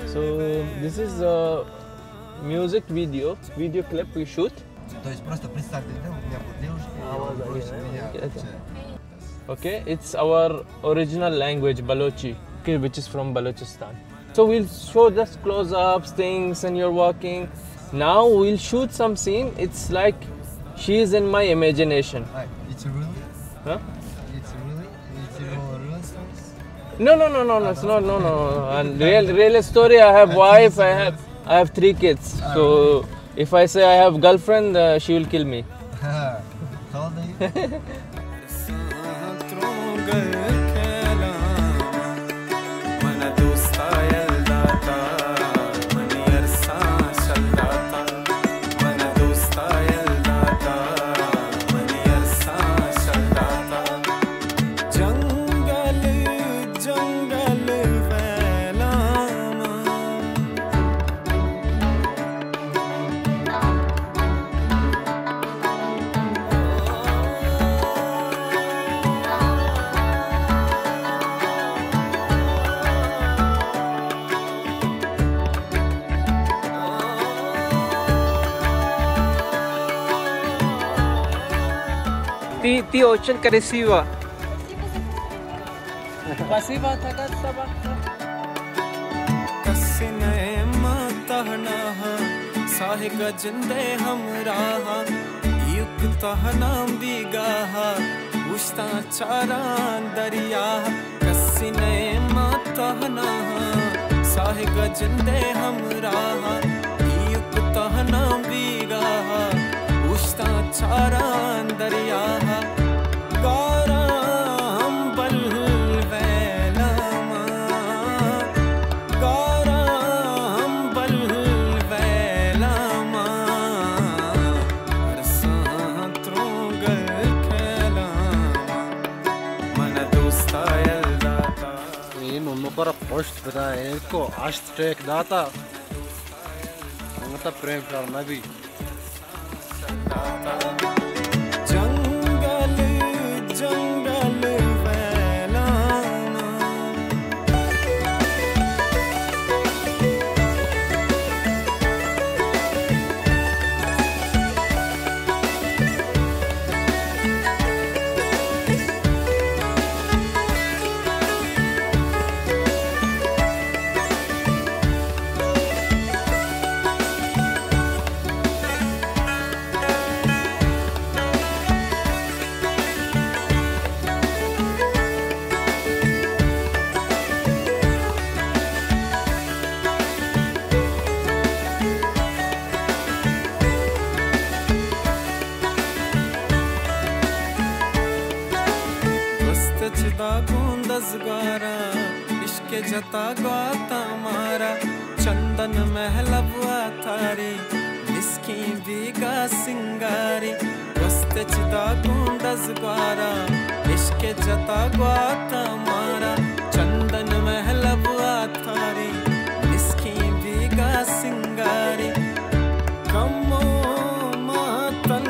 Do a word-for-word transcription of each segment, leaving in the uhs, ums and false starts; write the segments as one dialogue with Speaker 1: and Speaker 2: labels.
Speaker 1: So this is a music video, video clip we shoot. Okay, it's our original language, Balochi, okay, which is from Balochistan. So we'll show just close-ups, things, and you're walking. Now we'll shoot some scene. It's like she's in my imagination.
Speaker 2: It's really?
Speaker 1: Huh?
Speaker 2: It's really? It's real, real stories?
Speaker 1: No, no, no, no, no, it's not, no, no. And real, real story. I have wife. I have, I have three kids. So if I say I have girlfriend, uh, she will kill me.
Speaker 2: How old are you?
Speaker 3: Ti ti ocean karesiwa. Pasiba thakat sabak. Kasine matahna sahe gajinde hamraha yukta naam bigaha ushta charan dariya kasine matahna sahe gajinde hamraha yukta naam bigaha उश्ता चारान दरिया गाराम बल वैलामा गाराम बल वैलामा अरसां त्रोगल खेलामा मन दोस्ता यल्दाता इन उन्नो पर post बता इनको आश्त take दाता उनका प्रेम करना भी जंगल जंगल गुंदज़गारा इश्क़ जता गाता मारा चंदन महलबुआ थारी इसकी बीगा सिंगारी वस्त चिता गुंदज़गारा इश्क़ जता गाता मारा चंदन महलबुआ थारी इसकी बीगा सिंगारी कमो मातल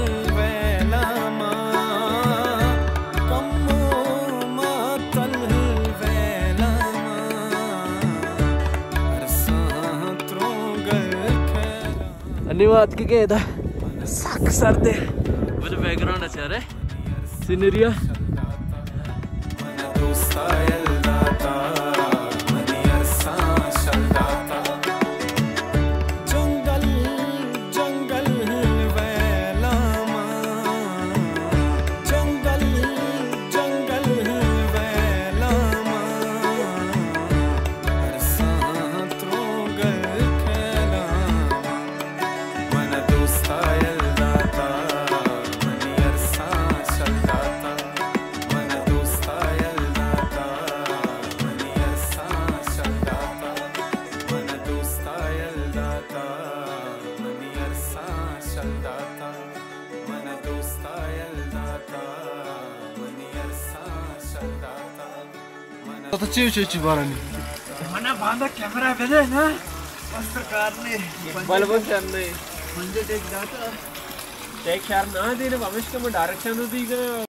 Speaker 1: धन्यवाद की कहता साक सरते मुझे बैकग्राउंड अच्छा रे सीनरिया
Speaker 3: जंगल जंगल वैलामा जंगल जंगल वैलामा अरसां त्रोगल
Speaker 2: तो चिव चिव चिव बारनी
Speaker 3: मना बांधा कैमरा बेले ना पत्रकार ने
Speaker 1: बलबन चंदे
Speaker 3: मुझे देख जाता
Speaker 1: टेक यार ना देने भविष्य में डायरेक्शन तो दी गए